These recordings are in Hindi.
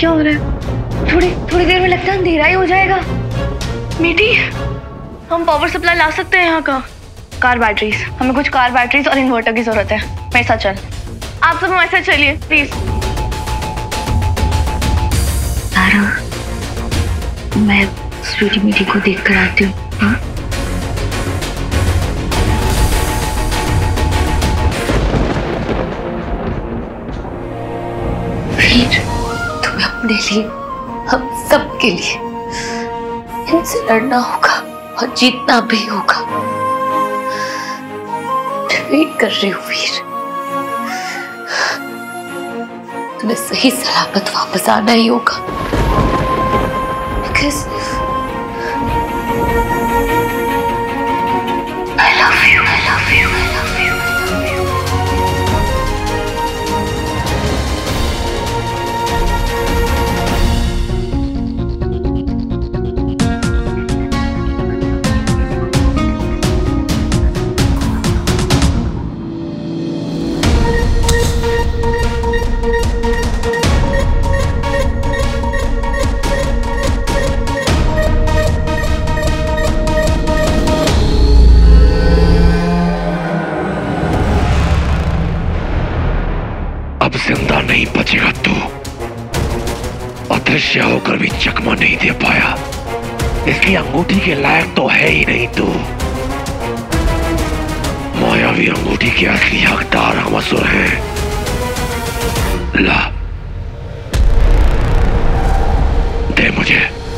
क्या हो रहा है? थोड़ी देर में लगता है अंधेरा ही हो जाएगा। मीठी, हम पावर सप्लाई ला सकते हैं यहाँ का। कार बैटरीज, हमें कुछ कार बैटरीज और इन्वर्टर की जरूरत है। मेरे साथ चल। आप सब हमारे साथ चलिए प्लीज। तारा, मैं स्वीटी मीठी को देख कर आती हूँ। हाँ? वीर, तुम्हें अपने लिए, हम सब के लिए इनसे लड़ना होगा और जीतना भी होगा। वेट कर रही हूँ वीर, तुम्हें सही सलामत वापस आना ही होगा। Because I love you, I love you, I love you, I love you. अब जिंदा नहीं बचेगा तू। अदृश्य होकर भी चकमा नहीं दे पाया, इसलिए अंगूठी के लायक तो है ही नहीं तू। मायावी अंगूठी के असली हकदार हम असुर हैं। ला, दे मुझे।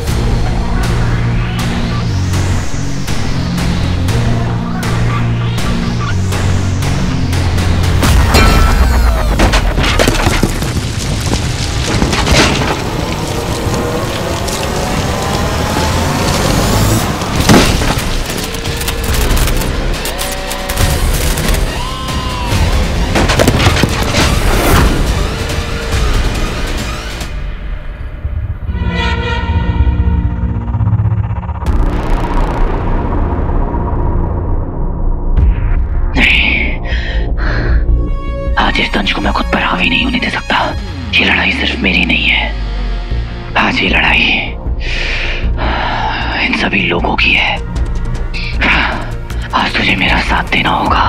इस तंज को मैं खुद पर हावी नहीं होने दे सकता। ये लड़ाई सिर्फ मेरी नहीं है, आज ये लड़ाई इन सभी लोगों की है। आज तुझे मेरा साथ देना होगा।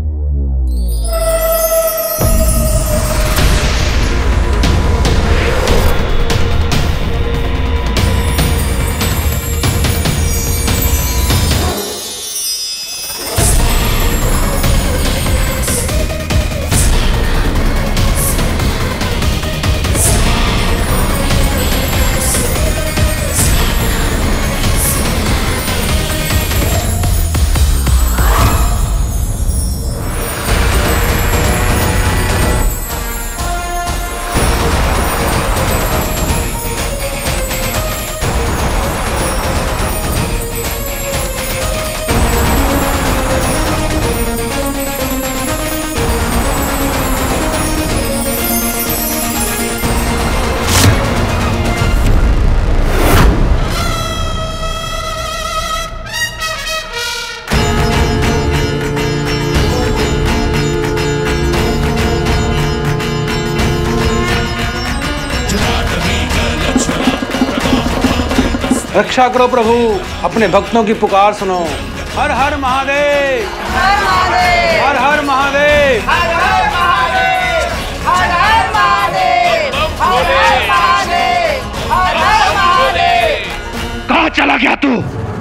रक्षा करो प्रभु, अपने भक्तों की पुकार सुनो। हर हर महादेव, हर महादेव, हर हर महादेव, हर हर महादेव, हर हर महादेव, हर हर महादेव, हर हर महादेव। कहाँ चला गया तू?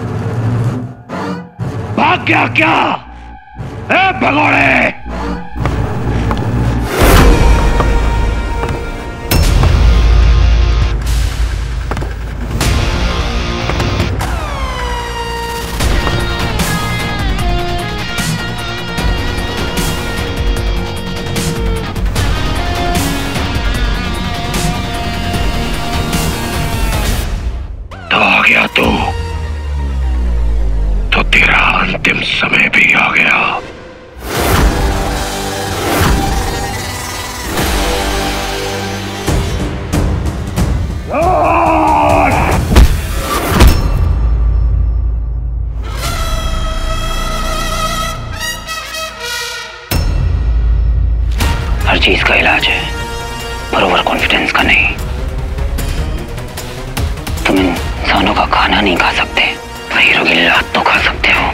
भाग गया क्या? ए भगोड़े! आ गया तो तेरा अंतिम समय भी आ गया। हर चीज का इलाज है, पर ओवर कॉन्फिडेंस का नहीं। खाना नहीं खा सकते, तो हीरो की लात तो खा सकते हो।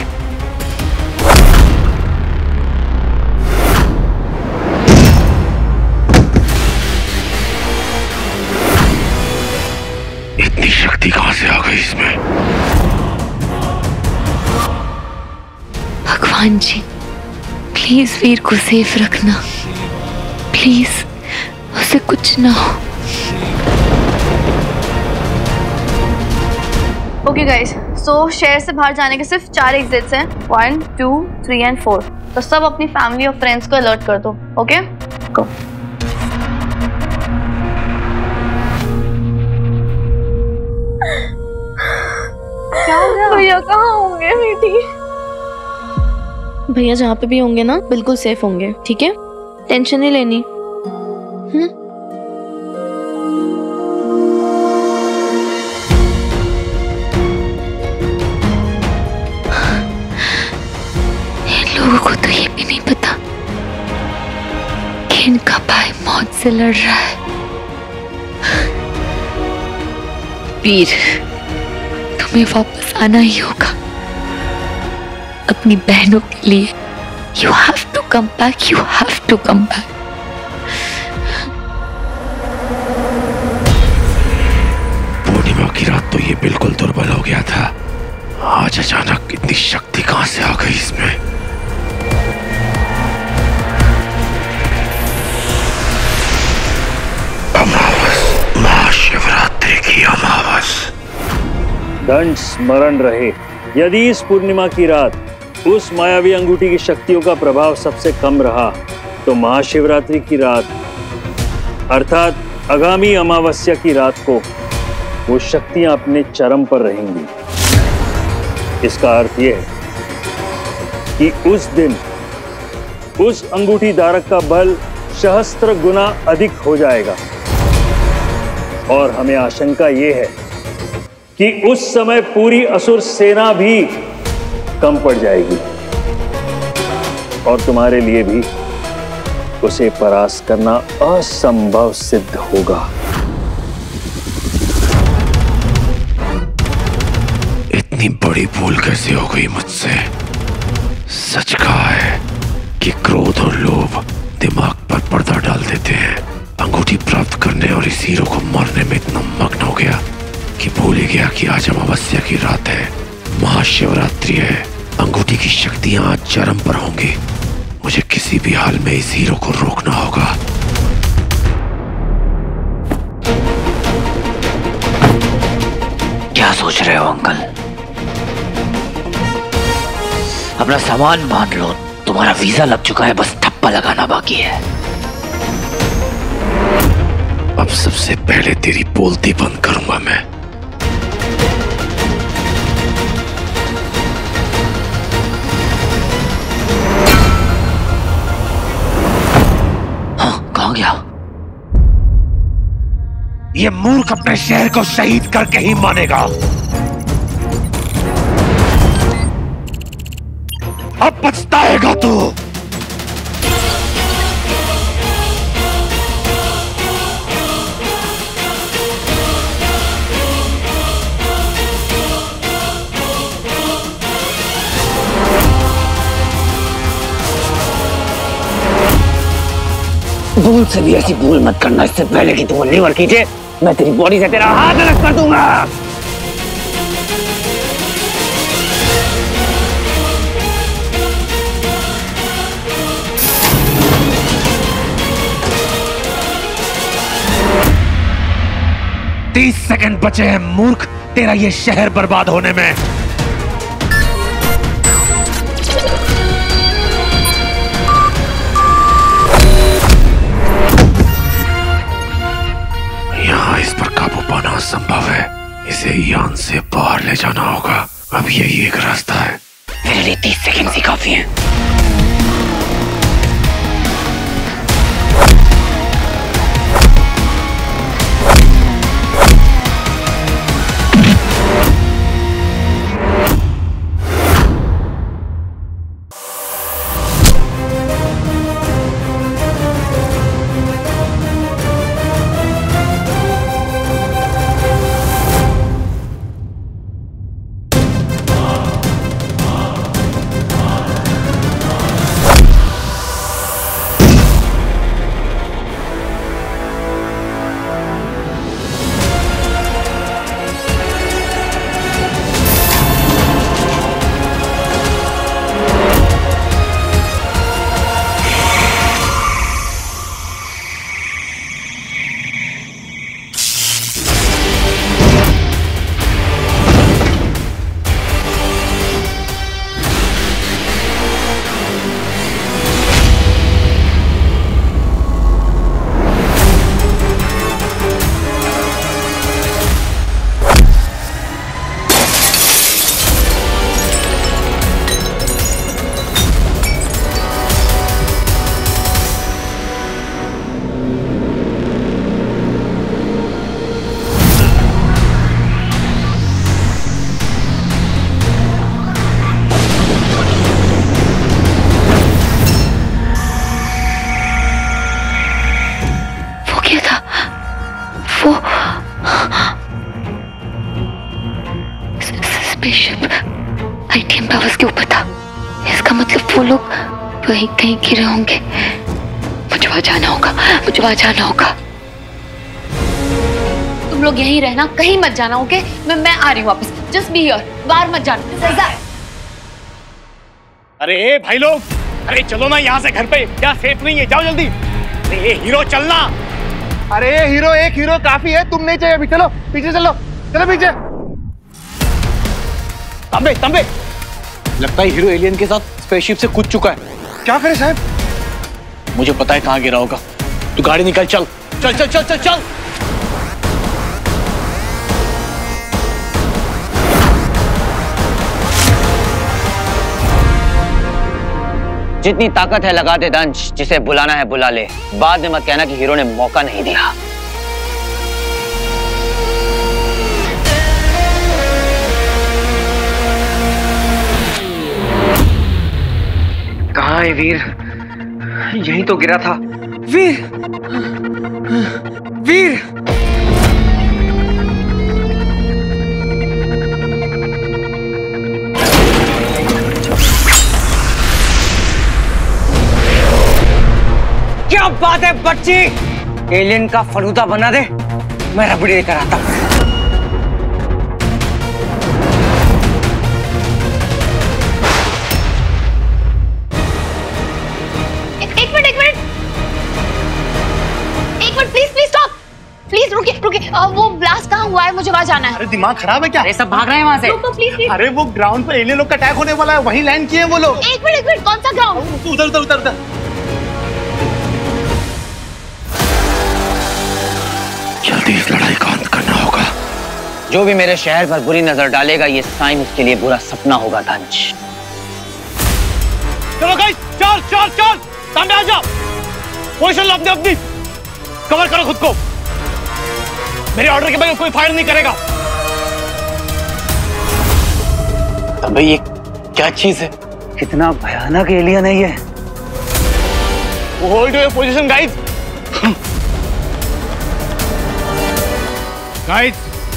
इतनी शक्ति कहां से आ गई इसमें? भगवान जी, प्लीज वीर को सेफ रखना, प्लीज उसे कुछ ना हो। ओके गाइस, सो शहर से बाहर जाने के सिर्फ 4 एग्जिट्स हैं, 1, 2, 3 एंड 4। तो सब अपनी फैमिली और फ्रेंड्स को अलर्ट कर दो। Okay, go. क्या हो गया? भैया कहाँ होंगे मीठी? भैया जहाँ पे भी होंगे ना, बिल्कुल सेफ होंगे, ठीक है? टेंशन नहीं लेनी। लोगों को तो ये भी नहीं पता कि इनका भाई मौत से लड़ रहा है। वीर, तुम्हें वापस आना ही होगा अपनी बहनों के लिए। You have to come back, you have to come back. पूर्णिमा की रात तो ये बिल्कुल दुर्बल हो गया था, आज अचानक इतनी शक्ति कहां से आ गई इसमें? अमावस, महाशिवरात्रि की अमावस। दंड स्मरण रहे, यदि इस पूर्णिमा की रात उस मायावी अंगूठी की शक्तियों का प्रभाव सबसे कम रहा, तो महाशिवरात्रि की रात अर्थात आगामी अमावस्या की रात को वो शक्तियां अपने चरम पर रहेंगी। इसका अर्थ यह है कि उस दिन उस अंगूठी धारक का बल सहस्त्र गुना अधिक हो जाएगा, और हमें आशंका यह है कि उस समय पूरी असुर सेना भी कम पड़ जाएगी, और तुम्हारे लिए भी उसे परास्त करना असंभव सिद्ध होगा। इतनी बड़ी भूल कैसे हो गई मुझसे? सच कहा है कि क्रोध और लोभ दिमाग पर पर्दा डाल देते हैं। अंगूठी प्राप्त करने और इस हीरो को मारने में इतना मग्न हो गया कि भूल ही गया कि आज अमावस्या की रात है, महाशिवरात्रि है। अंगूठी की शक्तियां आज चरम पर होंगी। मुझे किसी भी हाल में इस हीरो को रोकना होगा। क्या सोच रहे हो अंकल? अपना सामान बांध लो, तुम्हारा वीजा लग चुका है, बस ठप्पा लगाना बाकी है। अब सबसे पहले तेरी बोलती बंद करूंगा मैं। हाँ, कहाँ गया? ये मूर्ख अपने शहर को शहीद करके ही मानेगा। अब पछताएगा तू। भूल से भी ऐसी भूल मत करना, इससे पहले कि तुम लीवर कीजिए मैं तेरी बॉडी से तेरा हाथ अलग कर दूंगा। तीस सेकंड बचे हैं मूर्ख, तेरा ये शहर बर्बाद होने में। यहाँ इस पर काबू पाना असंभव है, इसे यान से बाहर ले जाना होगा। अब यही एक रास्ता है। मेरे लिए 30 सेकंड ही काफी हैं। स्पेसशिप आईटीएम टावर्स के ऊपर था। इसका मतलब वो लोग वहीं कहीं गिरे होंगे। मुझे वहां जाना होगा, मुझे वहां जाना होगा। तुम लोग यहीं रहना, कहीं मत जाना, ओके? मैं आ रही हूँ वापस। जस्ट बी हियर, बाहर मत जाना। अरे भाई लोग, अरे चलो ना यहाँ से घर पे, क्या सेफ नहीं है, जाओ जल्दी। अरे हीरो चलना। अरे हीरो, एक हीरो काफी है, तुम नहीं चाहिए अभी। चलो पीछे चलो, चलो पीछे। तंबे तंबे, लगता है हीरो एलियन के साथ स्पेसशिप से कूद चुका है। क्या करे साहब? मुझे पता है कहाँ गिरा होगा। तू गाड़ी निकाल, चल चल चल चल चल चल। जितनी ताकत है लगा दे दंश, जिसे बुलाना है बुला ले। बाद में मत कहना कि हीरो ने मौका नहीं दिया। कहाँ है वीर? यहीं तो गिरा था। वीर, वीर। क्या बात है बच्ची, एलियन का फलूदा बना दे, मैं रबड़ी लेकर आता हूँ। प्लीज रुकिए रुकिए। वो ब्लास्ट कहाँ हुआ है? मुझे वहां जाना है। अरे दिमाग खराब है क्या? अरे सब भाग रहे हैं वहां से। रुको प्लीज। अरे वो ग्राउंड पर एलियन लोग का अटैक होने वाला है, वहीं लैंड किए हैं वो लोग। एक मिनट, कौन सा ग्राउंड? उधर उधर उधर उधर। जल्दी इस लड़ाई का अंत करना होगा। जो भी मेरे शहर पर बुरी नजर डालेगा, ये साइन उसके लिए बुरा सपना होगा दंश। चलो गाइस, चल चल चल, सामने आ जाओ। पोजीशन लो अपनी अपनी, कवर करो खुद को। मेरे ऑर्डर के बगैर कोई फायर नहीं करेगा। अबे ये क्या चीज है? कितना भयानक एलियन है ये। Hold your position guys. Guys,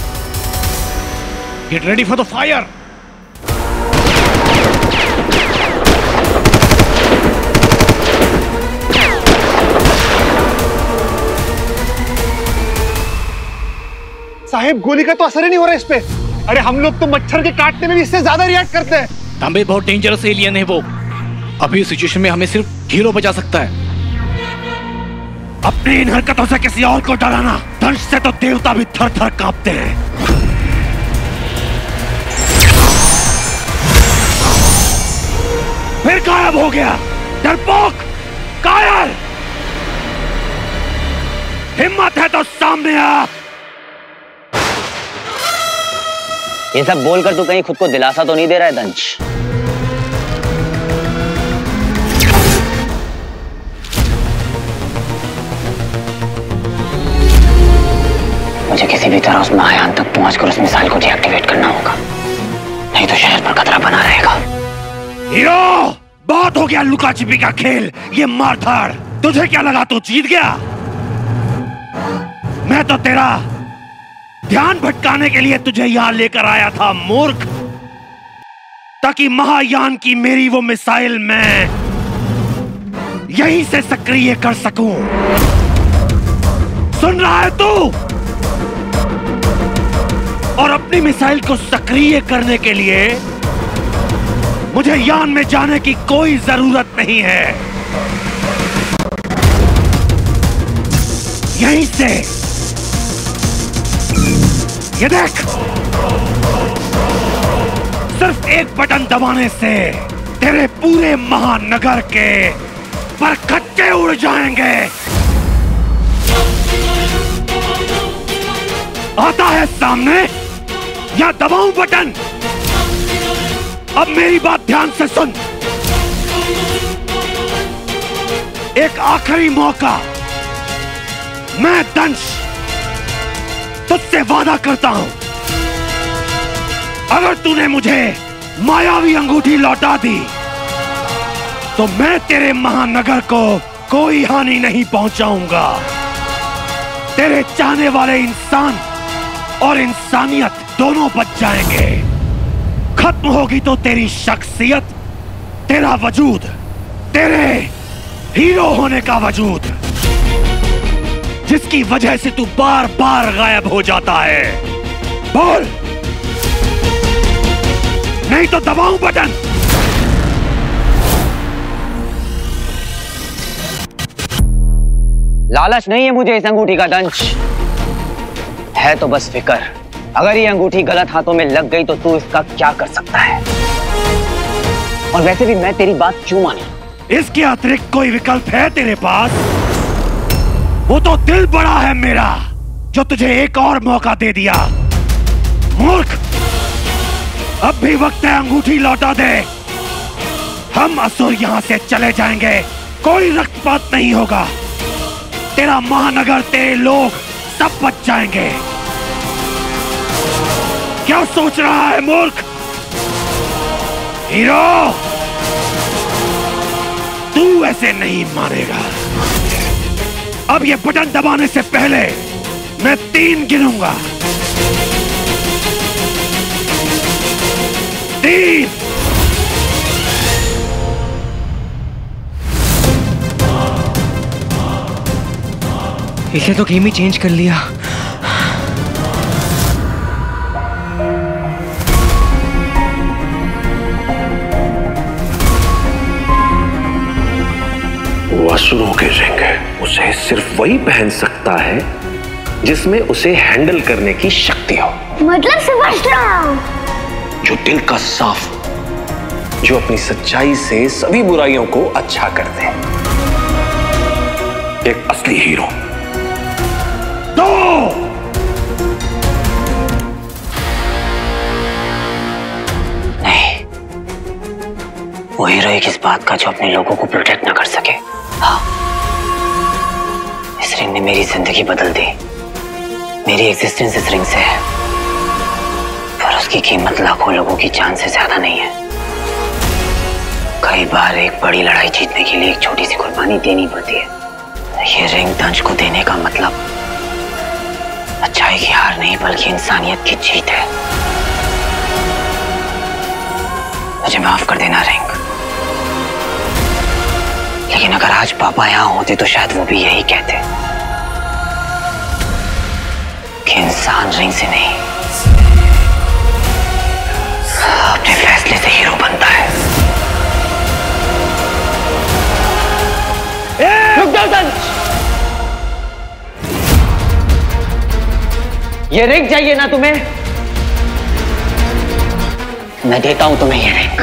get ready for the fire. साहिब गोली का तो असर ही नहीं हो रहा इस पे। अरे हम लोग तो मच्छर के काटने में भी इससे ज्यादा रिएक्ट करते हैं। तांबे बहुत डेंजरस एलियन है वो। अभी इस सिचुएशन में हमें सिर्फ हीरो बचा सकता है। अपनी इन हरकतों से किसी और को डराना, दंश से तो देवता भी थर थर कांपते हैं। फिर गायब हो गया, डरपोक, कायर। हिम्मत है तो सामने आ। ये सब बोलकर तू कहीं खुद को दिलासा तो नहीं दे रहा है दंश? मुझे किसी भी तरह उस महायान तक पहुंचकर उस मिसाइल को डीएक्टिवेट करना होगा, नहीं तो शहर पर खतरा बना रहेगा। हीरो, बहुत हो गया लुका छिपी का खेल, ये मारधाड़। तुझे क्या लगा तू जीत गया? मैं तो तेरा ध्यान भटकाने के लिए तुझे यहां लेकर आया था मूर्ख, ताकि महायान की मेरी वो मिसाइल मैं यहीं से सक्रिय कर सकूं। सुन रहा है तू? और अपनी मिसाइल को सक्रिय करने के लिए मुझे यान में जाने की कोई जरूरत नहीं है। यहीं से ये देख, सिर्फ एक बटन दबाने से तेरे पूरे महानगर के परखच्चे उड़ जाएंगे। आता है सामने या दबाऊं बटन? अब मेरी बात ध्यान से सुन। एक आखिरी मौका, मैं दंश तुझसे वादा करता हूं, अगर तूने मुझे मायावी अंगूठी लौटा दी तो मैं तेरे महानगर को कोई हानि नहीं पहुंचाऊंगा। तेरे चाहने वाले इंसान और इंसानियत दोनों बच जाएंगे। खत्म होगी तो तेरी शख्सियत, तेरा वजूद, तेरे हीरो होने का वजूद, जिसकी वजह से तू बार बार गायब हो जाता है। बोल, नहीं तो दबाऊं बटन। लालच नहीं है मुझे इस अंगूठी का दंश, है तो बस फिक्र। अगर ये अंगूठी गलत हाथों में लग गई तो तू इसका क्या कर सकता है? और वैसे भी मैं तेरी बात क्यों मानूं? इसके अतिरिक्त कोई विकल्प है तेरे पास? वो तो दिल बड़ा है मेरा, जो तुझे एक और मौका दे दिया। मूर्ख, अब भी वक्त है अंगूठी लौटा दे। हम असुर यहां से चले जाएंगे, कोई रक्तपात नहीं होगा। तेरा महानगर, तेरे लोग सब बच जाएंगे। क्या सोच रहा है मूर्ख? हीरो, तू ऐसे नहीं मानेगा। अब ये बटन दबाने से पहले मैं 3 गिनूंगा। 3। इसे तो गेम ही चेंज कर लिया। वो असुरों के रिंग है, उसे सिर्फ वही पहन सकता है जिसमें उसे हैंडल करने की शक्ति हो। मतलब समझ रहा हूं। जो दिल का साफ, जो अपनी सच्चाई से सभी बुराइयों को अच्छा कर दे। एक असली हीरो। दो। नहीं, वो हीरो एक इस बात का जो अपने लोगों को प्रोटेक्ट ना कर सके। हाँ, इस रिंग ने मेरी जिंदगी बदल दी। मेरी एग्जिस्टेंस इस रिंग से है, पर उसकी कीमत लाखों लोगों की जान से ज्यादा नहीं है। कई बार एक बड़ी लड़ाई जीतने के लिए एक छोटी सी कुर्बानी देनी पड़ती है। ये रिंग दंश को देने का मतलब अच्छाई की हार नहीं, बल्कि इंसानियत की जीत है। मुझे माफ कर देना रिंग, लेकिन अगर आज पापा यहां होते तो शायद वो भी यही कहते कि इंसान रिंग से नहीं, अपने फैसले से हीरो बनता है। रुक जाओ दंश, ये रिंग चाहिए ना तुम्हें? मैं देता हूं तुम्हें ये रिंग।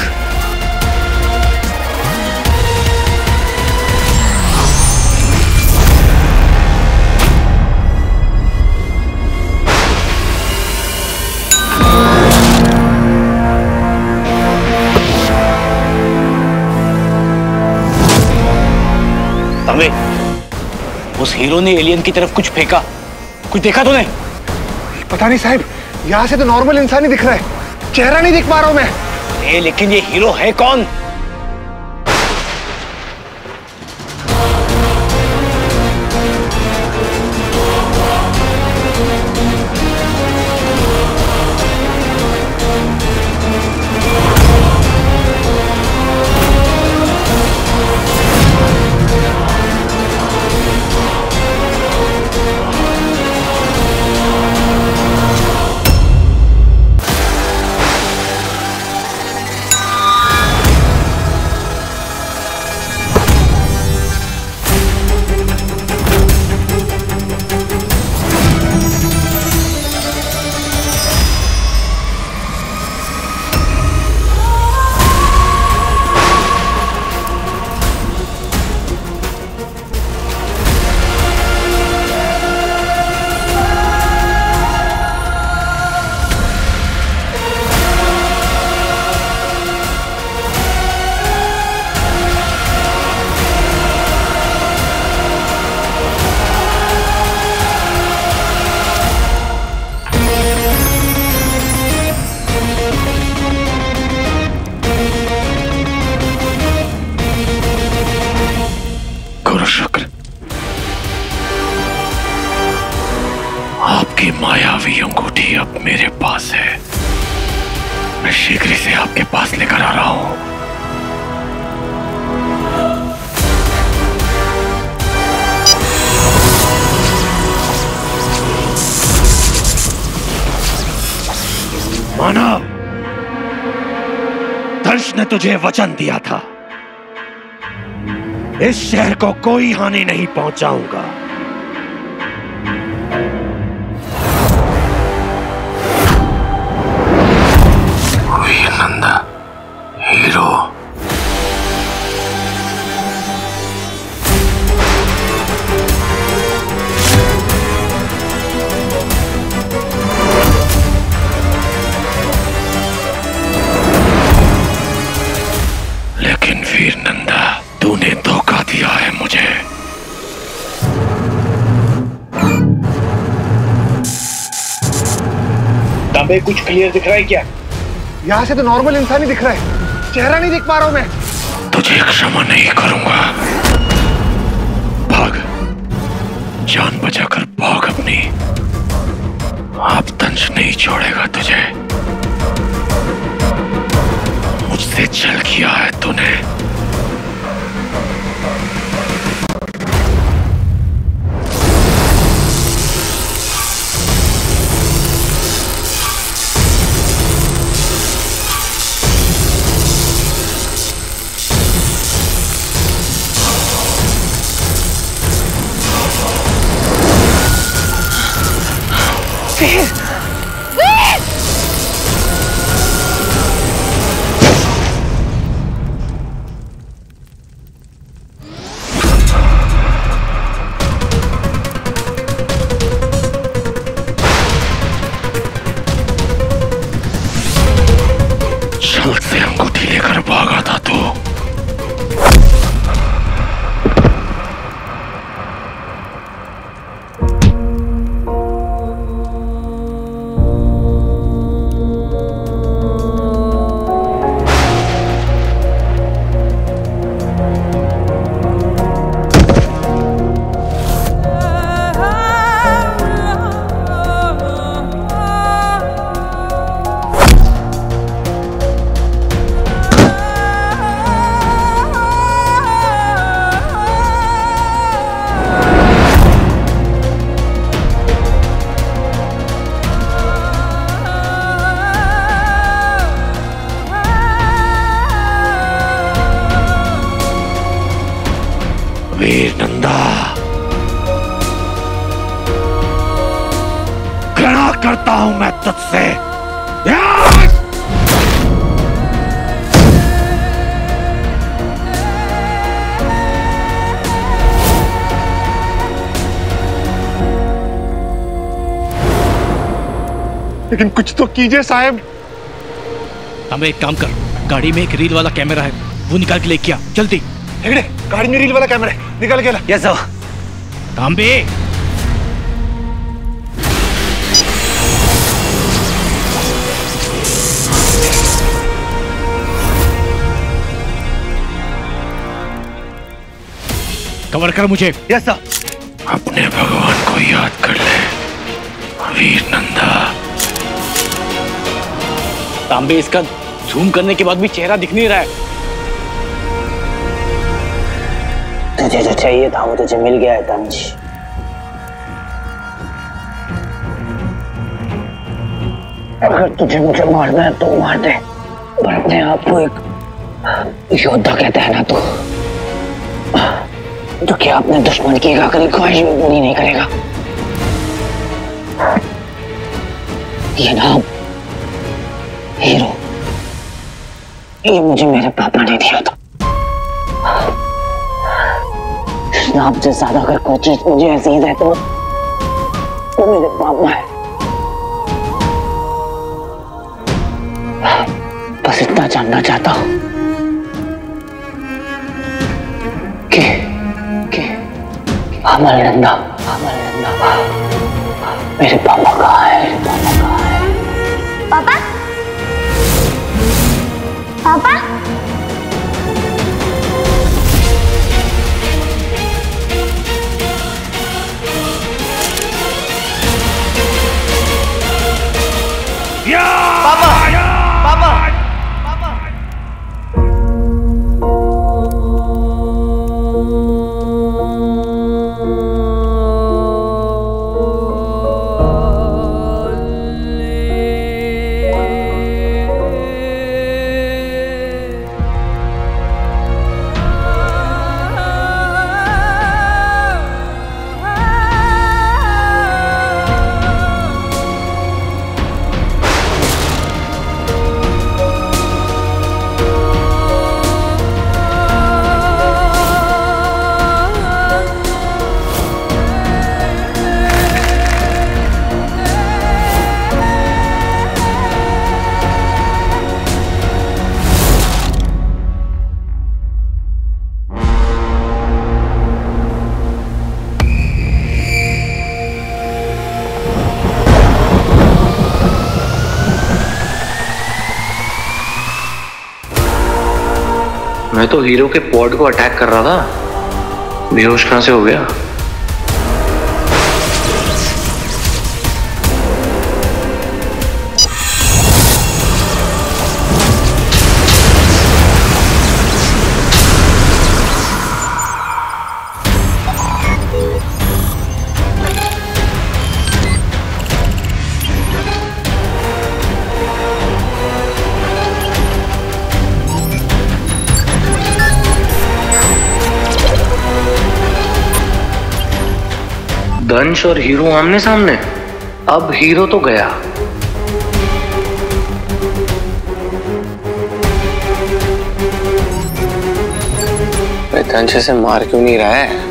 उस हीरो ने एलियन की तरफ कुछ फेंका, कुछ देखा तूने? पता नहीं साहब, यहाँ से तो नॉर्मल इंसान ही दिख रहा है, चेहरा नहीं दिख पा रहा हूं मैं। लेकिन ये हीरो है कौन? आपकी मायावी अंगूठी अब मेरे पास है। मैं शीघ्र से आपके पास लेकर आ रहा हूं। मानव, दंश ने तुझे वचन दिया था, इस शहर को कोई हानि नहीं पहुंचाऊंगा। वीरनंदा, हीरो, लेकिन वीरनंदा, तूने धोखा दिया है मुझे। तांबे, कुछ क्लियर दिख रहा है क्या? यहाँ से तो नॉर्मल इंसान ही दिख रहा है, चेहरा नहीं दिख पा रहा हूं मैं। तुझे क्षमा नहीं करूंगा। भाग, जान बचाकर भाग अपनी। अब दंश नहीं छोड़ेगा तुझे। मुझसे छल किया है तूने। छल से अंगूठी लेकर भागा था तू। वीरनंदा, घृणा करता हूं मैं तुझसे। लेकिन कुछ तो कीजिए साहब। हमें एक काम कर, गाड़ी में एक रील वाला कैमरा है, वो निकाल के लेके आ जल्दी। हेगड़े, गाड़ी में रील वाला कैमरा है, निकाल के ला। Yes sir. तांबे, कवर कर मुझे। Yes sir. अपने भगवान को याद कर ले वीरनंदा। तांबे, इसका जूम करने के बाद भी चेहरा दिख नहीं रहा है। तुझे जो चाहिए था वो तुझे मिल गया है दंश। अगर तुझे मुझे मारना है तो मार दे, पर अपने आप को एक योद्धा कहते हैं ना तो क्या अपने दुश्मन की एक आखिरी ख्वाहिश भी पूरी नहीं करेगा? ये नाम हीरो, ये मुझे मेरे पापा ने दिया था। इस नाम से ज्यादा अगर कोई चीज मुझे अजीज है तो वो मेरे पापा है। बस इतना जानना चाहता हूं कि अमरनंदा मेरे पापा कहाँ है? पापा? पापा? पापा! पापा! मैं तो हीरो के पॉड को अटैक कर रहा था, बेहोश कहां से हो गया? दंश और हीरो आमने सामने। अब हीरो तो गया। दंश से मार क्यों नहीं रहा है?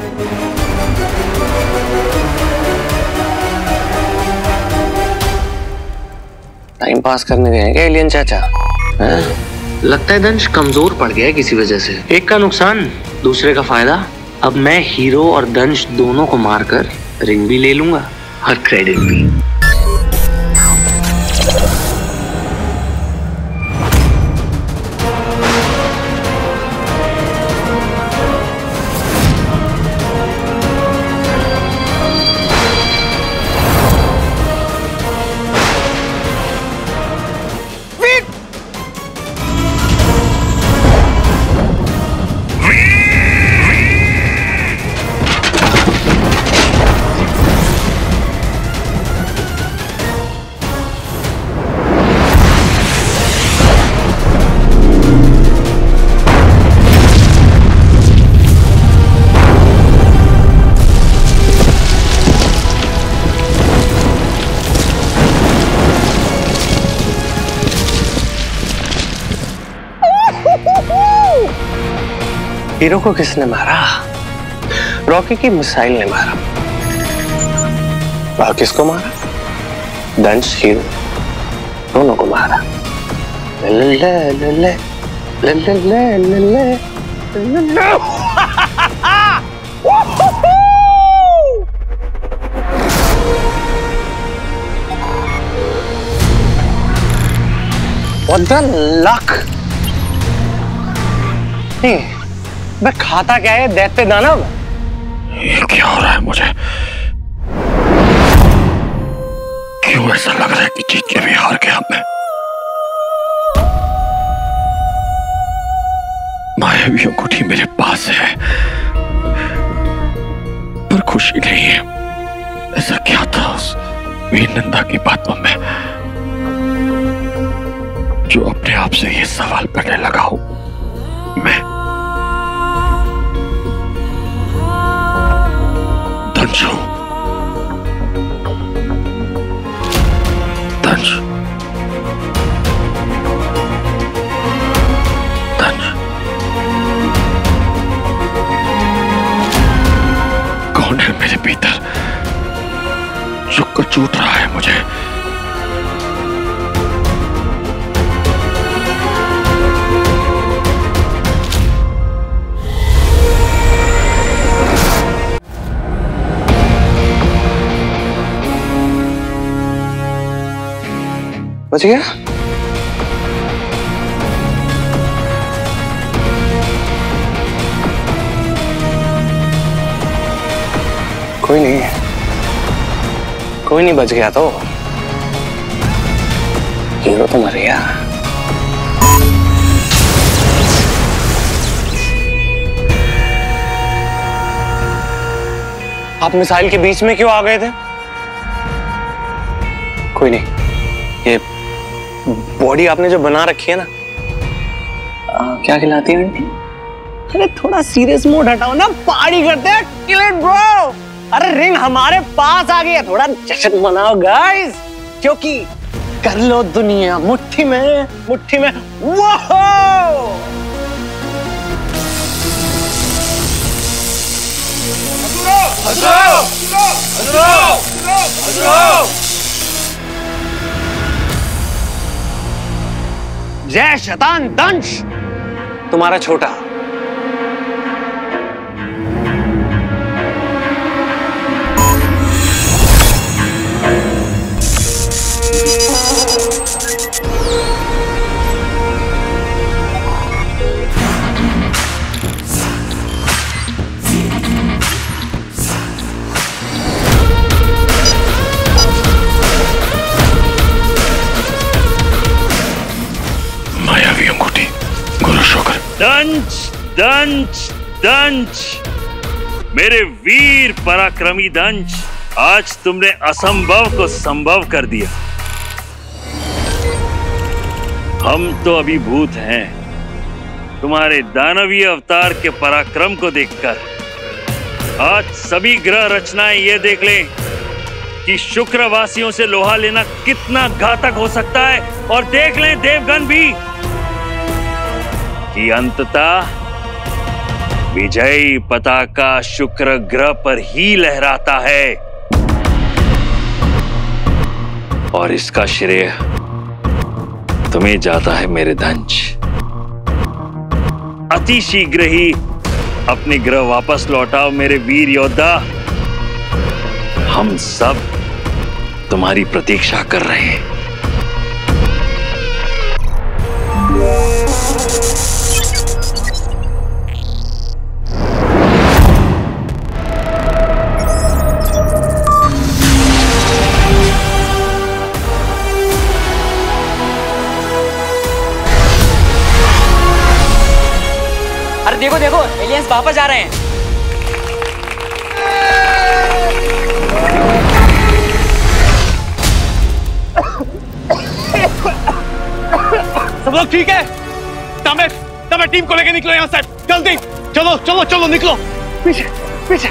टाइम पास करने गए हैं क्या एलियन चाचा? लगता है दंश कमजोर पड़ गया है किसी वजह से। एक का नुकसान दूसरे का फायदा। अब मैं हीरो और दंश दोनों को मारकर रिंग भी ले लूंगा और क्रेडिट भी। हीरो को किसने मारा? रॉकी की मिसाइल ने मारा। और किसको मारा? दंश हीरो दोनों को मारा। ले ले ले ले ले ले ले ले ले ले। What the luck? मैं खाता क्या है दैत्य दानव? ये क्या हो रहा है मुझे? क्यों ऐसा लग रहा है कि जीत के भी हार गया मैं? मायावी अंगूठी मेरे पास है पर खुशी नहीं है। ऐसा क्या था उस वीर नंदा की बातों में जो अपने आप से ये सवाल करने लगा हूं मैं? दंश हूं। दंश दंश कौन है मेरे भीतर जो कचूट रहा है मुझे? बच गया? कोई नहीं, कोई नहीं बच गया तो हीरो तो मर गया। आप मिसाइल के बीच में क्यों आ गए थे? कोई नहीं, ये बॉडी आपने जो बना रखी है ना, क्या खिलाती है आंटी? अरे थोड़ा सीरियस मोड हटाओ ना, पार्टी करते हैं। Kill it bro. अरे रिंग हमारे पास आ गई है, थोड़ा जश्न मनाओ गाइस, क्योंकि कर लो दुनिया मुट्ठी में, मुट्ठी में। जय शैतान दंश, तुम्हारा छोटा। दंश दंश दंश, मेरे वीर पराक्रमी दंश, आज तुमने असंभव को संभव कर दिया। हम तो अभिभूत हैं तुम्हारे दानवीय अवतार के पराक्रम को देखकर। आज सभी ग्रह रचनाएं ये देख लें कि शुक्रवासियों से लोहा लेना कितना घातक हो सकता है, और देख लें देवगण भी कि अंततः विजयी पताका शुक्र ग्रह पर ही लहराता है। और इसका श्रेय तुम्हें जाता है मेरे दंश। अति शीघ्र ही अपने ग्रह वापस लौटाओ मेरे वीर योद्धा। हम सब तुम्हारी प्रतीक्षा कर रहे हैं। अरे देखो देखो, एलियंस वापस आ रहे हैं। सब लोग ठीक है? तमे टीम को लेकर निकलो यहाँ से, जल्दी चलो चलो चलो निकलो। पीछे पीछे।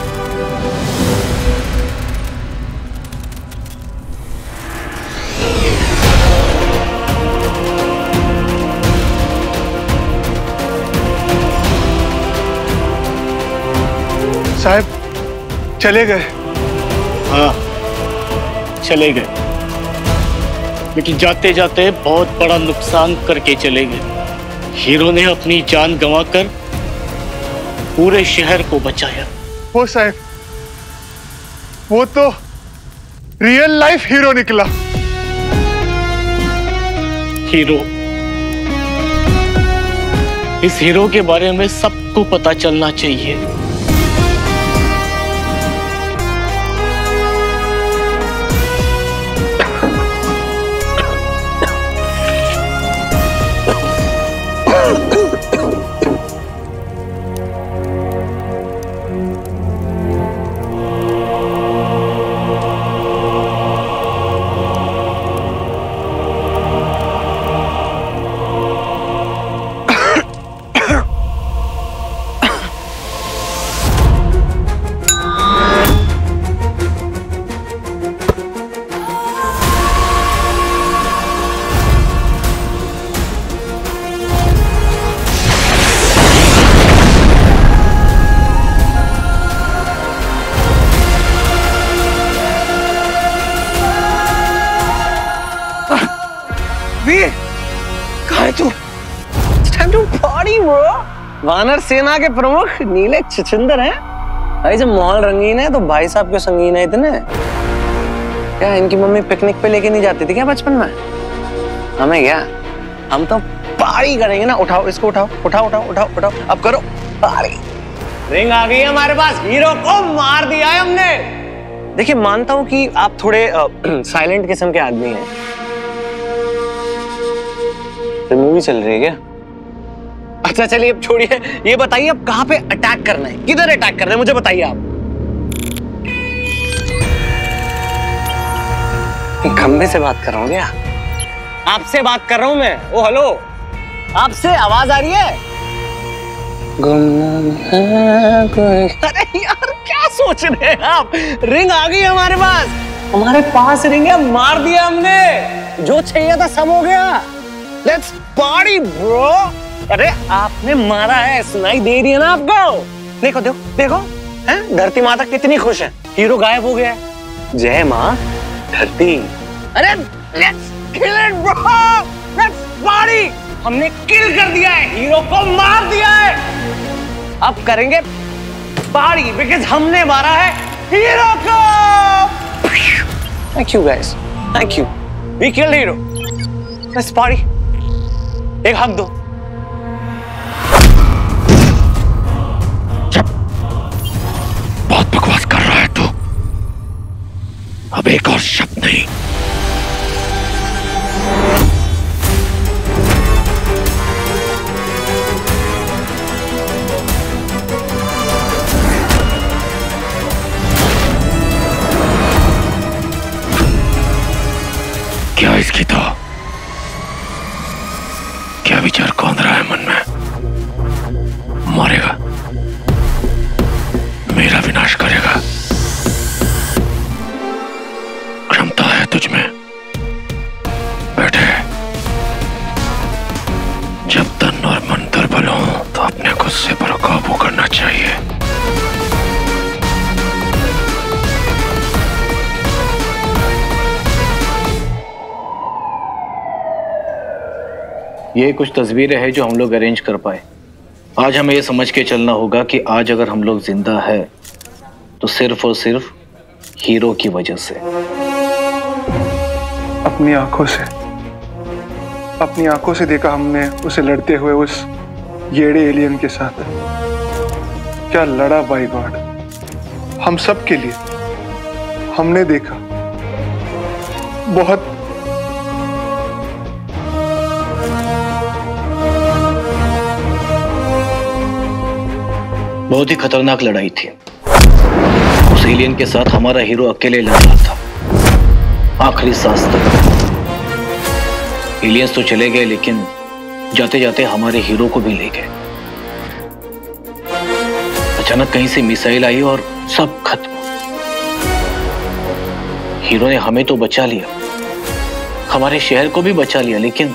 साहब चले गए? हाँ चले गए, लेकिन जाते जाते बहुत बड़ा नुकसान करके चले गए। हीरो ने अपनी जान गंवाकर पूरे शहर को बचाया। वो साहब, वो तो रियल लाइफ हीरो निकला। हीरो? इस हीरो के बारे में सबको पता चलना चाहिए। वीर, कहाँ है तू? It's time to party, bro. वानर सेना के प्रमुख नीले छछिंदर हैं। भाई जब माहौल रंगीन है तो भाई साहब क्यों संगीन है इतने? क्या इनकी मम्मी पिकनिक पे लेके नहीं जाती थी क्या बचपन में? हमें क्या? हम तो पार्टी करेंगे ना। उठाओ इसको, उठाओ उठाओ उठाओ उठाओ उठाओ, अब करो पार्टी। रिंग आ गई है हमारे पास, हीरो को मार दिया है हमने। देखिए मानता हूँ कि आप थोड़े साइलेंट किस्म के आदमी हैं। तो मूवी चल रही है क्या? अच्छा चलिए अब छोड़िए, ये बताइए अब कहाँ पे अटैक करना है, किधर अटैक करना है, मुझे बताइए आप। खंबे से बात कर रहा हूँ क्या? आपसे बात कर रहा हूँ मैं। ओ हेलो, आपसे आवाज आ रही है? अरे यार क्या सोच रहे हैं आप? रिंग आ गई हमारे पास रिंग है, मार दिया हमने, जो चाहिए था सब हो गया। Let's party bro. अरे आपने मारा है, सुनाई दे रही है ना आपको? देखो देखो देखो, हैं? धरती माता कितनी खुश है, हीरो गायब हो गया है। जय माँ धरती। अरे let's kill it bro, let's party. हमने किल कर दिया है, हीरो को मार दिया है। अब करेंगे पार्टी बिकॉज़ हमने मारा है हीरो को। Thank you guys, thank you, we killed hero. Let's party. एक हक दो। बहुत बकवास कर रहा है तू, अब एक और शब्द नहीं। मारेगा, मेरा विनाश करेगा। क्षमता है तुझमें, बैठे। जब तन और मन दुर्बल हो तो अपने गुस्से पर काबू करना चाहिए। ये कुछ तस्वीरें हैं जो हम लोग अरेंज कर पाए। आज हमें ये समझ के चलना होगा कि आज अगर हम लोग जिंदा है तो सिर्फ और सिर्फ हीरो की वजह से। अपनी आंखों से देखा हमने उसे लड़ते हुए उस येड़े एलियन के साथ। क्या लड़ा बाय गॉड, हम सब के लिए। हमने देखा बहुत ही खतरनाक लड़ाई थी। उस एलियन के साथ हमारा हीरो अकेले लड़ रहा था आखिरी सांस तक। एलियंस तो चले गए लेकिन जाते जाते हमारे हीरो को भी ले गए। अचानक कहीं से मिसाइल आई और सब खत्म। हीरो ने हमें तो बचा लिया, हमारे शहर को भी बचा लिया, लेकिन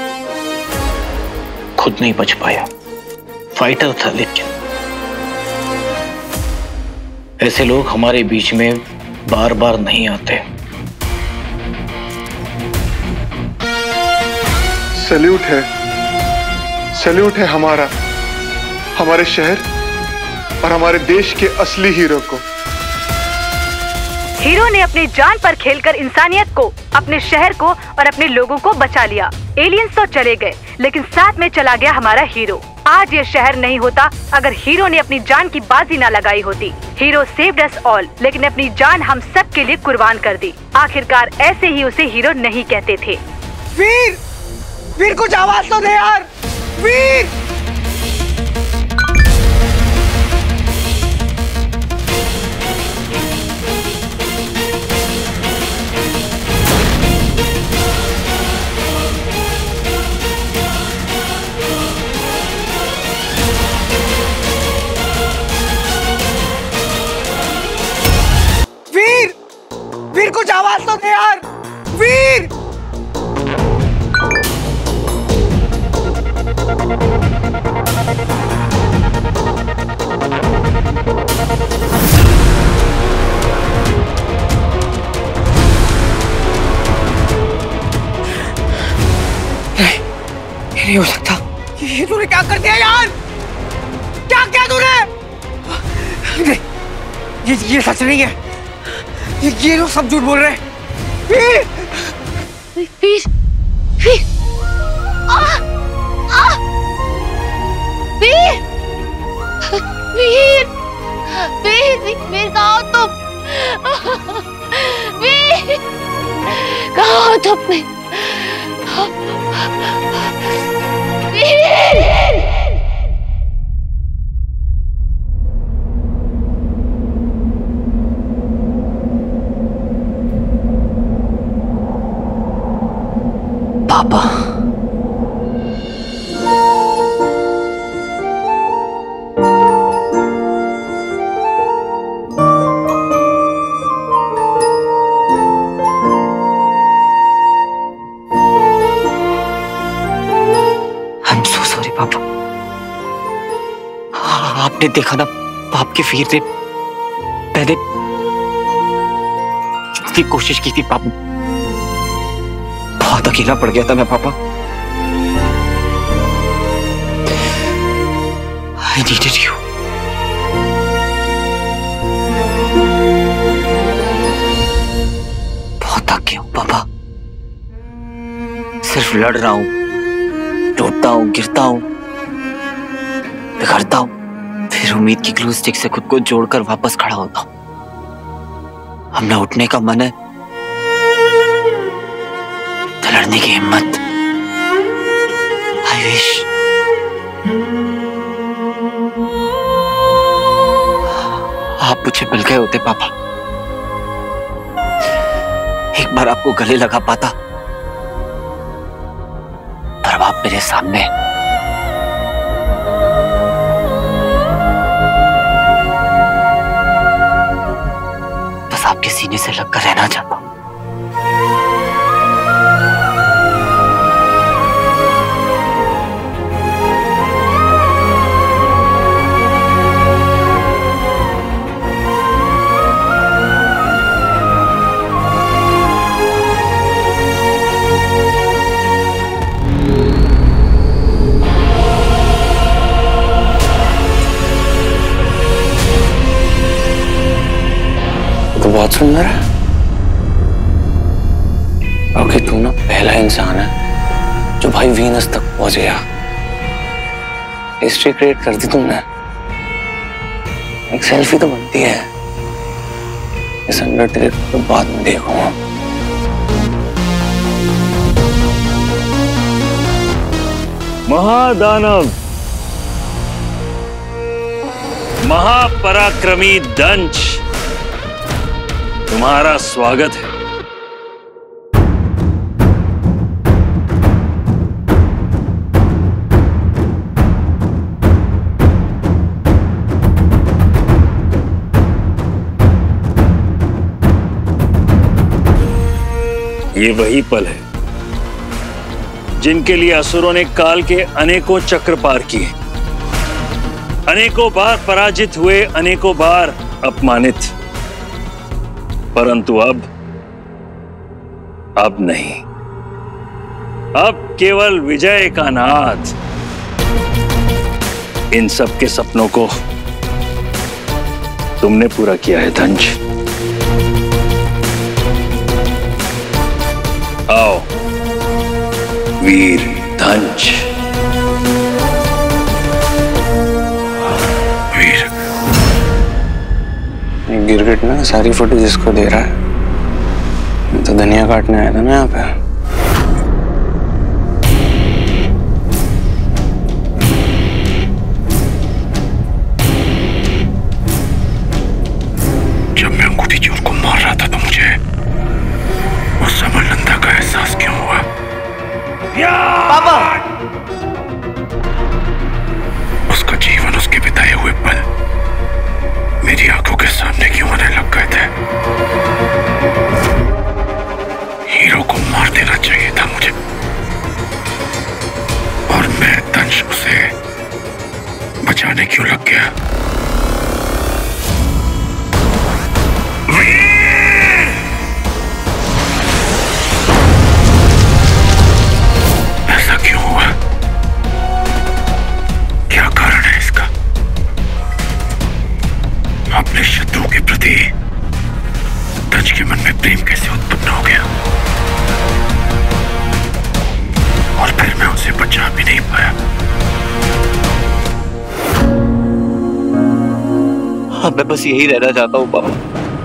खुद नहीं बच पाया। फाइटर था लेकिन ऐसे लोग हमारे बीच में बार बार नहीं आते। सैल्यूट है हमारे शहर और हमारे देश के असली हीरो को। हीरो ने अपनी जान पर खेलकर इंसानियत को, अपने शहर को और अपने लोगों को बचा लिया। एलियंस तो चले गए लेकिन साथ में चला गया हमारा हीरो। आज ये शहर नहीं होता अगर हीरो ने अपनी जान की बाजी ना लगाई होती। हीरो सेव्ड अस ऑल, लेकिन अपनी जान हम सब के लिए कुर्बान कर दी। आखिरकार ऐसे ही उसे हीरो नहीं कहते थे। वीर कुछ आवाज तो दे यार, वीर। वीर कुछ आवाज तो दे यार, वीर। नहीं हो सकता। ये तूने क्या कर दिया यार? क्या किया तूने? ये सच नहीं है। ये लोग सब झूठ बोल रहे हैं। वीर! वीर! वीर! वीर! वीर कहाँ हो तुम? वीर! कहाँ हो तुम? वीर! पापा, I'm so sorry पापा। आपने देखा ना पाप के वीर थे। मैंने इतनी कोशिश की थी पापा, बहुत अकेला पड़ गया था मैं पापा। I needed you. बहुत थक गया हूं पापा। सिर्फ लड़ रहा हूं, टूटता हूं, गिरता हूं, बिखरता हूं, फिर उम्मीद की ग्लू स्टिक से खुद को जोड़कर वापस खड़ा होता हूं। अब ना उठने का मन है, लड़ने की हिम्मत। I wish आप मुझे मिल गए होते पापा। एक बार आपको गले लगा पाता, पर आप मेरे सामने। सीने से लगकर रहना चाहता हूं। तो बहुत सुंदर है। ओके, तू ना पहला इंसान है जो भाई वीनस तक पहुंच गया। हिस्ट्री क्रिएट कर दी तुमने। एक सेल्फी तो बनती है। इस अंडरटेकर को बाद में देखूंगा। महादानव, महापराक्रमी दंश, तुम्हारा स्वागत है। ये वही पल है जिनके लिए असुरों ने काल के अनेकों चक्र पार किए, अनेकों बार पराजित हुए, अनेकों बार अपमानित, परंतु अब नहीं। अब केवल विजय का नाद। इन सब के सपनों को तुमने पूरा किया है दंश। आओ वीर दंश। वीर, गिरगिट ना सारी फुटेज इसको दे रहा है। मैं तो धनिया काटने आया था ना यहाँ पे। जब मैं अंगूठी चोर को मार रहा था तो मुझे उस समरनंदा का एहसास क्यों हुआ? पापा! उसका जीवन, उसके बिताए हुए पल मेरी आंखों के सामने क्यों आने लग गए थे? हीरो को मार देना चाहिए था मुझे, और मैं दंश उसे बचाने क्यों लग गया? ऐसा क्यों हुआ? क्या कारण है इसका? अपने शत्रु के प्रति दंश के मन में प्रेम कैसे उत्पन्न हो गया, और फिर मैं उसे बचा भी नहीं पाया। अब मैं बस यही रहना चाहता हूँ पापा,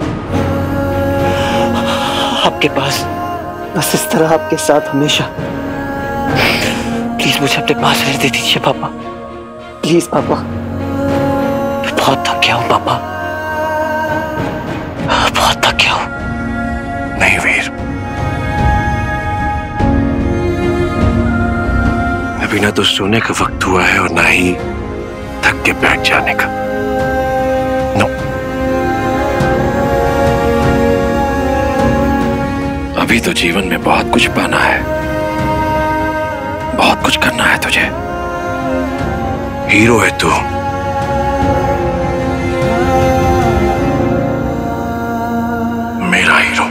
आपके पास, बस इस तरह आपके साथ हमेशा। प्लीज मुझे अपने पास रहने दे दीजिए पापा, प्लीज पापा। मैं बहुत थक गया हूँ पापा, बहुत थक गया हूँ। नहीं वीर, अभी ना तो सोने का वक्त हुआ है और ना ही थक के बैठ जाने का। नो, अभी तो जीवन में बहुत कुछ पाना है, बहुत कुछ करना है तुझे। हीरो है तू। मेरा हीरो।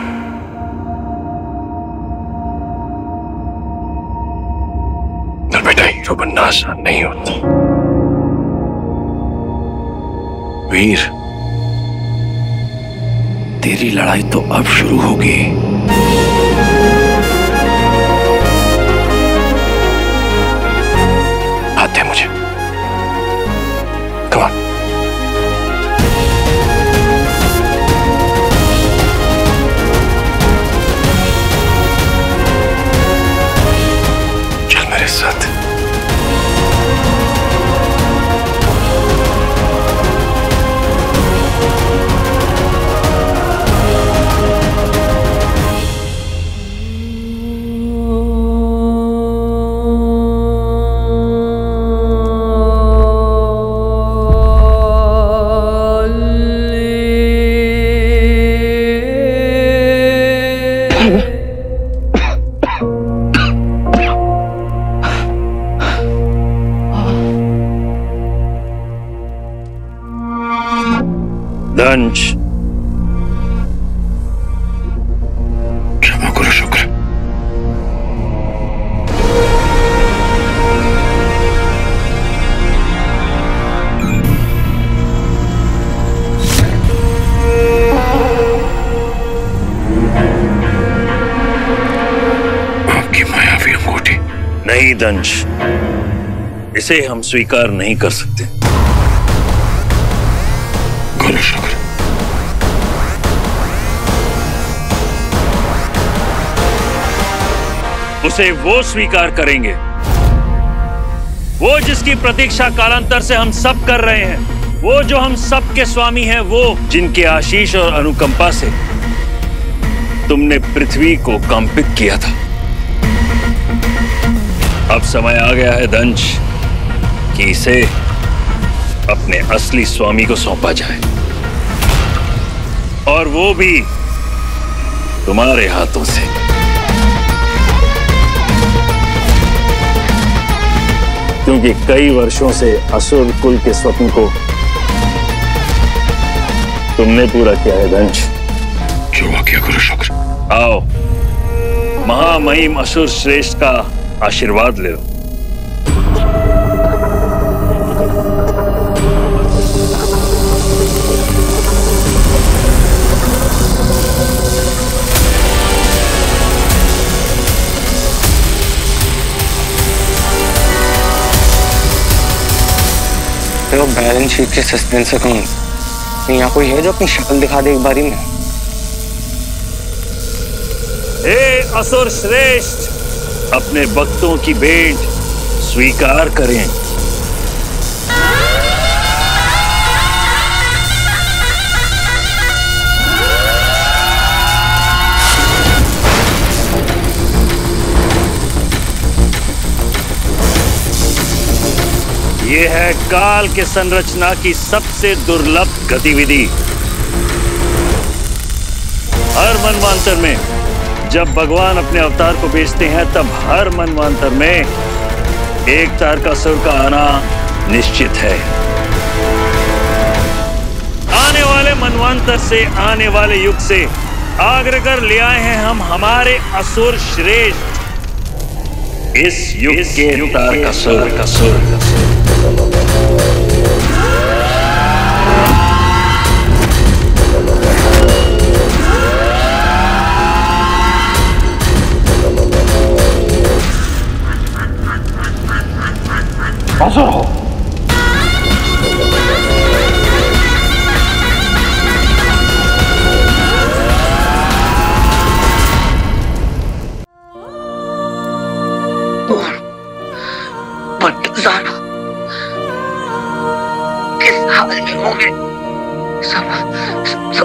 और बेटा, हीरो बनना आसान नहीं होता। वीर, तेरी लड़ाई तो अब शुरू होगी। आते मुझे। Come on. चल मेरे साथ। दंश। क्षमा करो शुक्र। आपकी मायावी अंगूठी। नहीं दंश, इसे हम स्वीकार नहीं कर सकते। करो शुक्र। उसे वो स्वीकार करेंगे, वो जिसकी प्रतीक्षा कालांतर से हम सब कर रहे हैं, वो जो हम सब के स्वामी हैं, वो जिनके आशीष और अनुकंपा से तुमने पृथ्वी को कंपित किया था। अब समय आ गया है दंश कि इसे अपने असली स्वामी को सौंपा जाए, और वो भी तुम्हारे हाथों से। क्योंकि कई वर्षों से असुर कुल के स्वप्न को तुमने पूरा किया है दंश। जो आज्ञा करो शुक्र। आओ, महामहिम असुर श्रेष्ठ का आशीर्वाद ले लो। तो बैलेंस शीट के सस्पेंस अकाउंट यहाँ कोई है जो अपनी शक्ल दिखा दे एक बारी में? हे असुर श्रेष्ठ, अपने भक्तों की भेंट स्वीकार करें। ये है काल के संरचना की सबसे दुर्लभ गतिविधि। हर मनवांतर में जब भगवान अपने अवतार को भेजते हैं, तब हर मनवांतर में एक तारकासुर का आना निश्चित है। आने वाले मनवांतर से, आने वाले युग से आग्रह कर ले आए हैं हम हमारे असुर श्रेष्ठ, इस युग के तारकासुर। असुर हो। जाना किस हाल में होंगे सब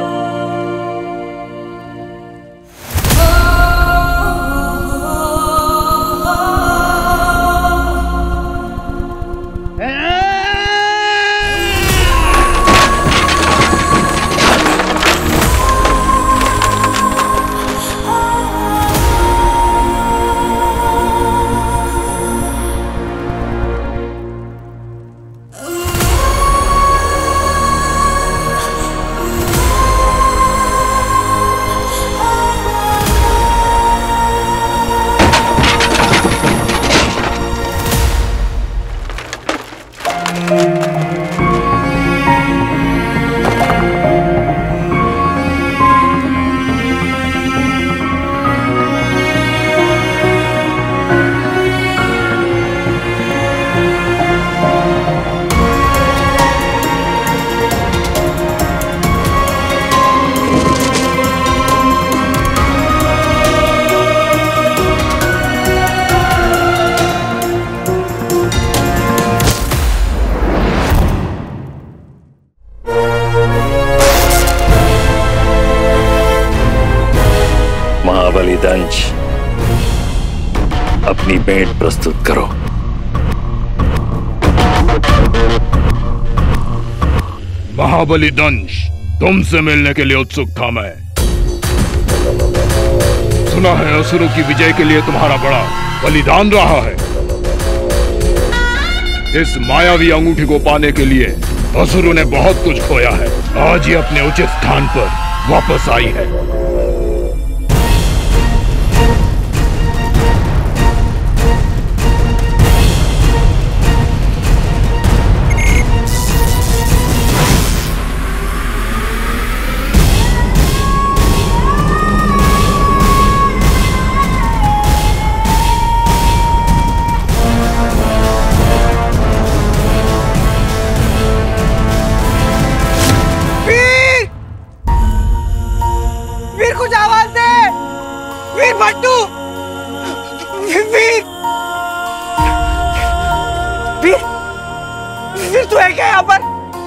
दंश, अपनी भेंट प्रस्तुत करो। महाबली दंश, तुमसे मिलने के लिए उत्सुक था मैं। सुना है असुरों की विजय के लिए तुम्हारा बड़ा बलिदान रहा है। इस मायावी अंगूठी को पाने के लिए असुरों ने बहुत कुछ खोया है, आज ये अपने उचित स्थान पर वापस आई है। वीर तू है क्या यहाँ पर?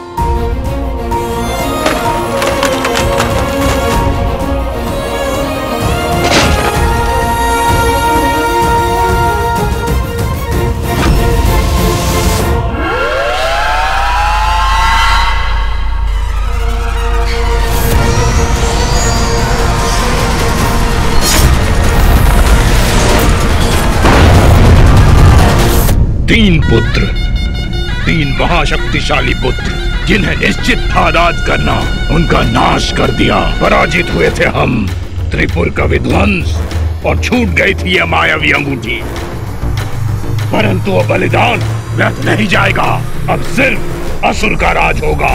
तीन पुत्र, तीन महाशक्तिशाली पुत्र जिन्हें निश्चित था राज करना, उनका नाश कर दिया। पराजित हुए थे हम, त्रिपुर का विध्वंस, और छूट गई थी यह मायावी अंगूठी। परंतु वो बलिदान व्यर्थ नहीं जाएगा, अब सिर्फ असुर का राज होगा।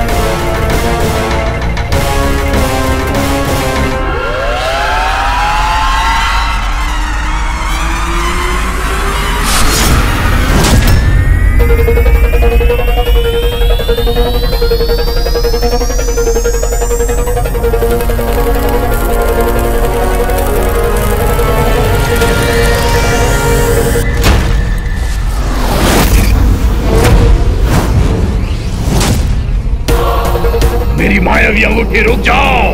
मेरी मायावी अंगूठी रुक जाओ।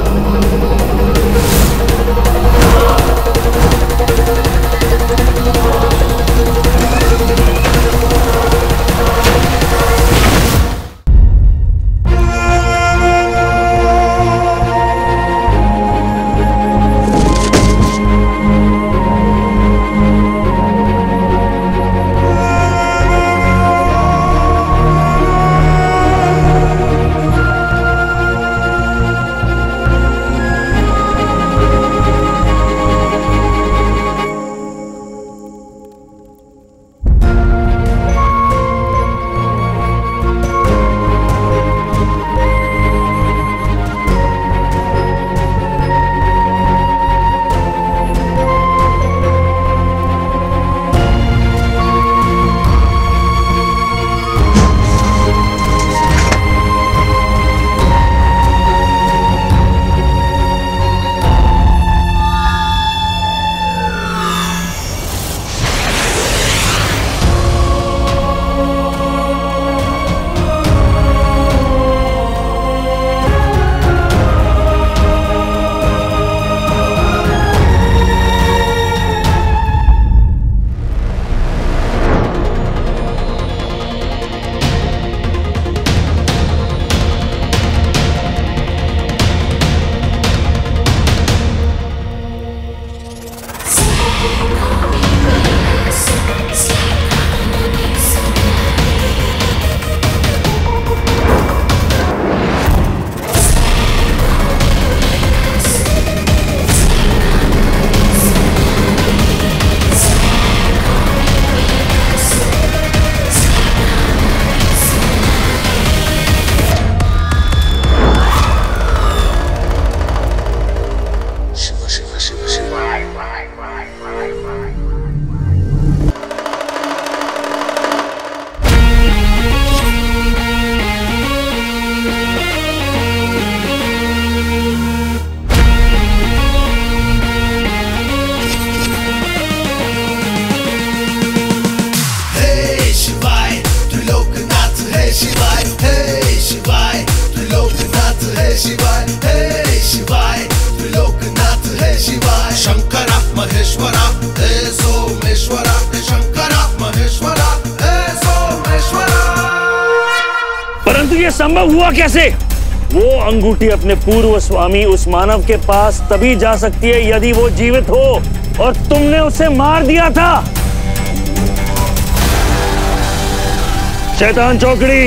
परंतु ये संभव हुआ कैसे? वो अंगूठी अपने पूर्व स्वामी उस मानव के पास तभी जा सकती है यदि वो जीवित हो, और तुमने उसे मार दिया था। शैतान चौकड़ी,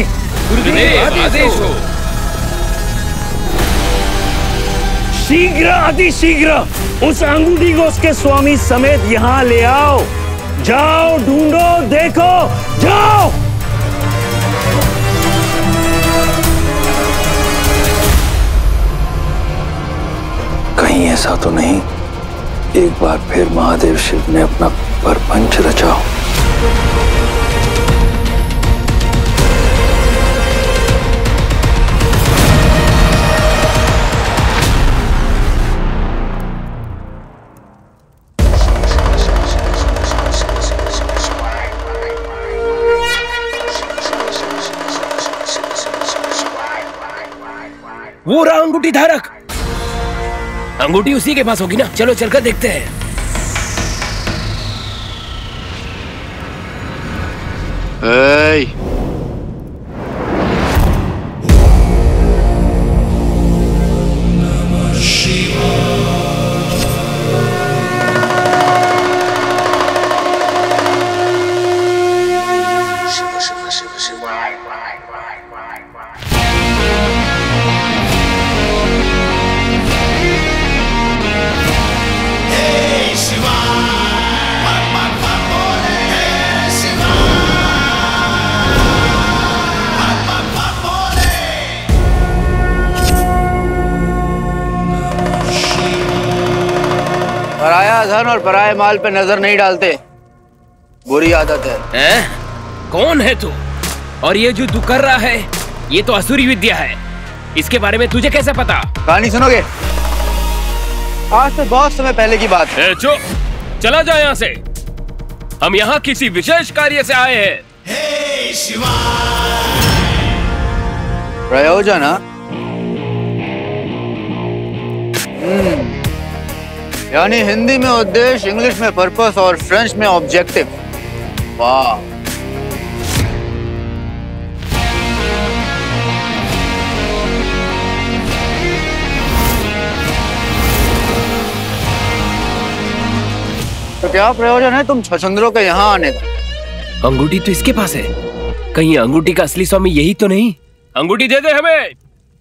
गुरुदेव आदेश हो। शीघ्र अति शीघ्र उस अंगूठी को उसके स्वामी समेत यहाँ ले आओ। जाओ ढूंढो देखो जाओ। कहीं ऐसा तो नहीं एक बार फिर महादेव शिव ने अपना परपंच रचा हो। वो रहा अंगूठी धारक। अंगूठी उसी के पास होगी ना, चलो चलकर देखते हैं। पराया धन और पराये माल पे नजर नहीं डालते, बुरी आदत है। कौन है तू? और ये जो तू कर रहा है ये तो असुरी विद्या है। इसके बारे में तुझे कैसे पता? कहानी सुनोगे? आज से बहुत समय पहले की बात है। चुप, चला जा यहाँ से। हम यहाँ किसी विशेष कार्य से आए हैं। प्रयोजन? यानी हिंदी में उद्देश्य, इंग्लिश में पर्पस और फ्रेंच में ऑब्जेक्टिव। वाह। तो क्या प्रयोजन है तुम छछंदरों के यहाँ आने का? अंगूठी तो इसके पास है, कहीं अंगूठी का असली स्वामी यही तो नहीं? अंगूठी दे दे हमें।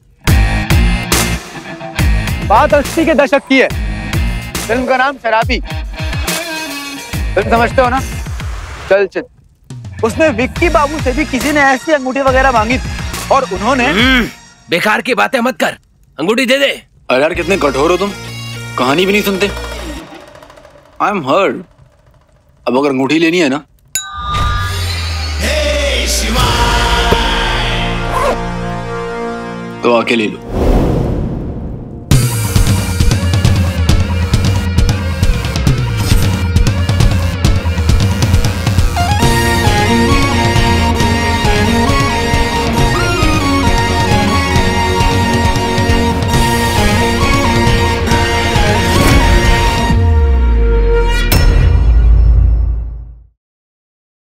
बात 80 के दशक की है। फिल्म का नाम शराबी। फिल्म समझते हो ना? चलचित्र। उसमें विक्की बाबू से भी किसी ने ऐसी अंगूठी वगैरह मांगी थी और उन्होंने बेकार की बातें मत कर, अंगूठी दे दे। अरे यार कितने कठोर हो तुम, कहानी भी नहीं सुनते। I am heard. अब अगर अंगूठी लेनी है ना तो आके ले लो।